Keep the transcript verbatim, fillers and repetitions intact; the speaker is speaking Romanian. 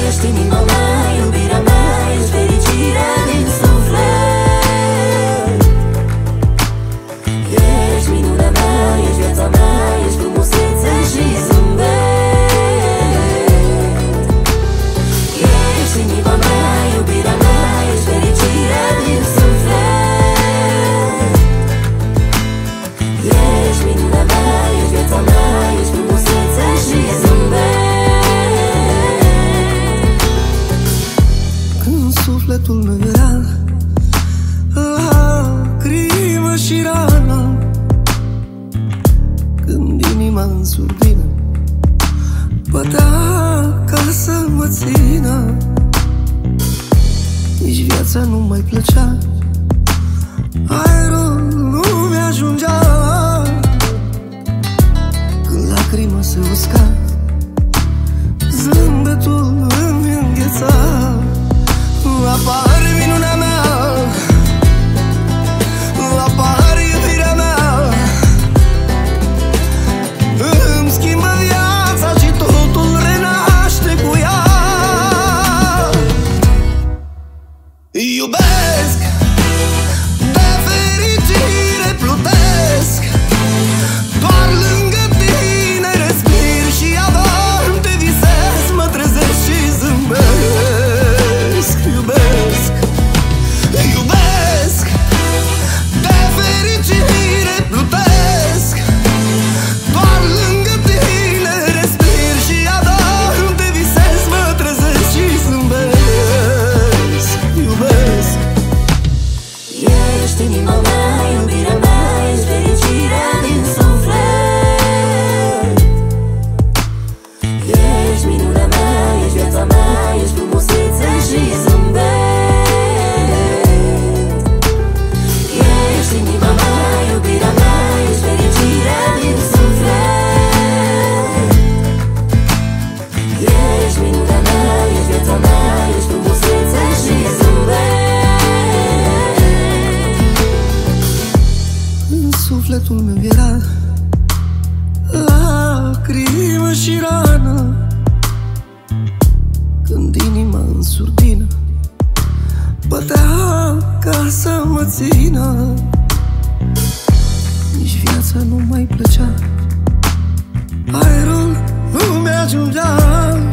Ești inima mea, iubirea mea, ești fericirea din suflet. Ești minunea mea, ești viața mea, ești frumusețe și zâmbet. Ești inima mea, iubirea mea, ești fericirea din suflet. Ești minunea mea, ești viața mea, ești frumusețe și zâmbet. Când sufletul meu era lacrimă și rană, când inima în surdină bătea ca să mă țină, nici viața nu mai plăcea, aerul nu mi-ajungea. Când lacrima se usca, zâmbetul îmi îngheța. Apare minunea mea, apare iubirea mea, îmi schimbă viața și totul renaște cu ea. Iubesc, de fericire plutesc, doar lângă tine respir și ador, te visez, mă trezesc și zâmbesc. Iubesc, iubesc, de fericire plutesc, doar lângă tine respir și ador, te visez, mă trezesc și zâmbesc. Iubesc. Ești inima mea, iubirea mea, ești fericirea din suflet. Ești minunea mea, ești viața mea, ești frumusețe și zâmbet. Ești inima mea, iubirea mea, ești fericirea din suflet. Ești minunea mea, ești viața mea, ești frumusețe și zâmbet. În sufletul meu era lacrimă și rană, când inima în surdină bătea ca să mă țină, nici viața nu mai plăcea, aerul nu mi-ajungea.